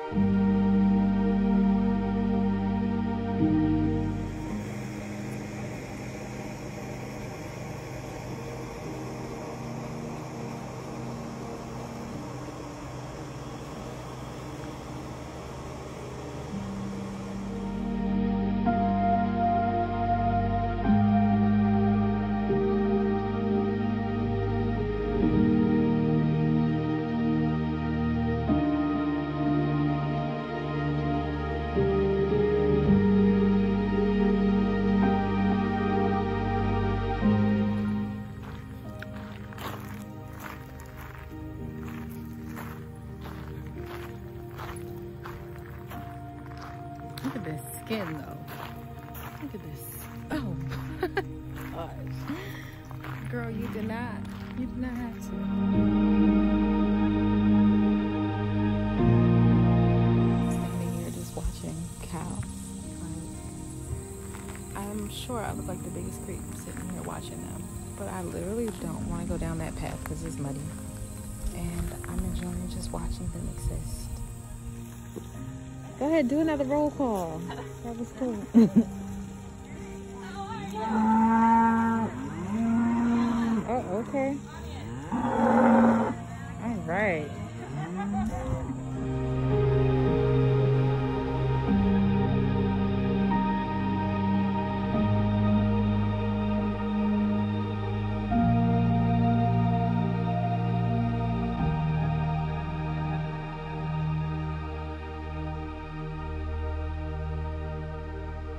Look at this skin though. Look at this. Oh gosh. Girl, you did not have to. Standing here just watching cows. I'm sure I look like the biggest creep sitting here watching them. But I literally don't want to go down that path because it's muddy. And I'm enjoying just watching them exist. Go ahead, do another roll call. That was cool. Oh, okay. All right.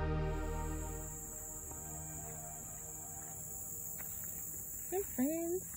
Hi, friends.